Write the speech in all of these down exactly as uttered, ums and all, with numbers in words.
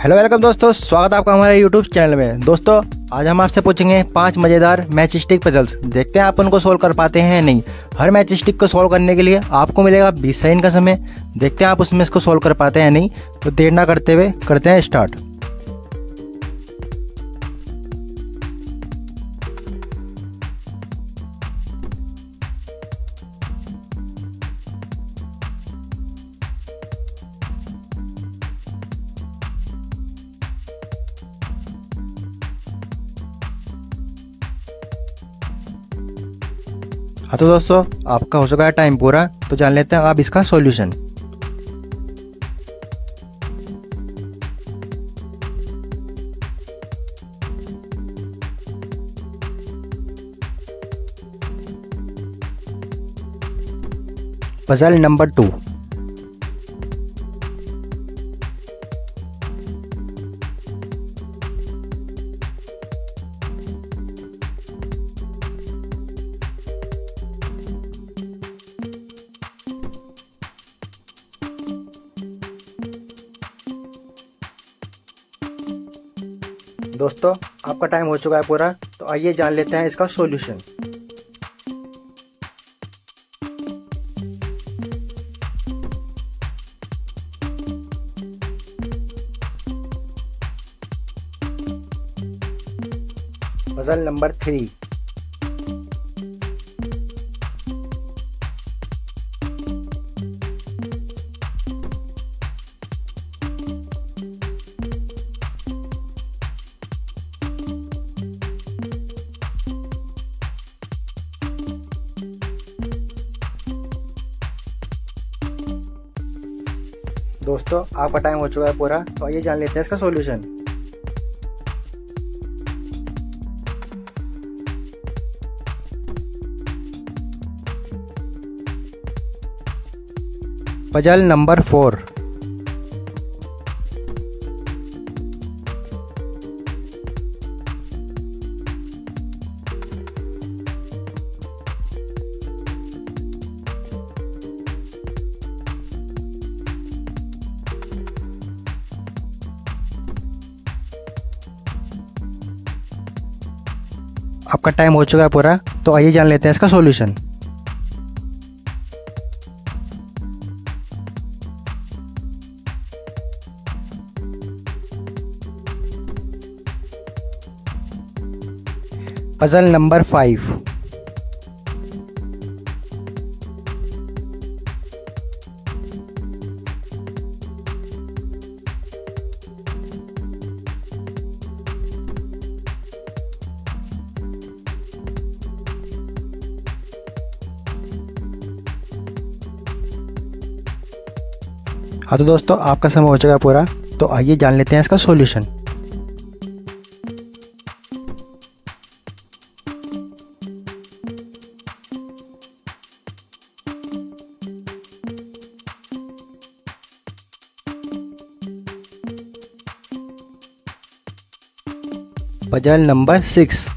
Hello welcome दोस्तों, स्वागत है आपका हमारे यूट्यूब चैनल में। दोस्तों आज हम आपसे पूछेंगे पांच मज़ेदार मैच स्टिक पजल्स। देखते हैं आप उनको सोल्व कर पाते हैं या नहीं। हर मैच स्टिक को सोल्व करने के लिए आपको मिलेगा बीस सेकंड का समय। देखते हैं आप उसमें इसको सोल्व कर पाते हैं या नहीं। तो देर ना करते हुए करते हैं स्टार्ट। हाँ तो दोस्तों आपका हो चुका है टाइम पूरा, तो जान लेते हैं आप इसका सॉल्यूशन। Puzzle number two. दोस्तों आपका टाइम हो चुका है पूरा, तो आइए जान लेते हैं इसका सॉल्यूशन। Puzzle number three. दोस्तों आपका टाइम हो चुका है पूरा, तो आइए जान लेते हैं इसका सॉल्यूशन। Puzzle number four. आपका टाइम हो चुका है पूरा, तो आइए जान लेते हैं इसका सॉल्यूशन। Puzzle number five. हाँ तो दोस्तों आपका समय हो चुका है पूरा, तो आइए जान लेते हैं इसका सॉल्यूशन। Puzzle number six.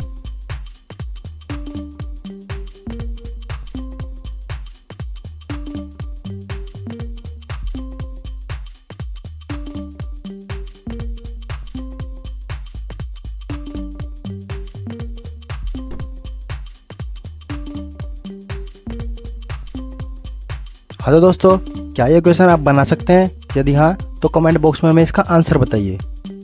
हाँ तो दोस्तों क्या ये क्वेश्चन आप बना सकते हैं? यदि हाँ तो कमेंट बॉक्स में हमें इसका आंसर बताइए।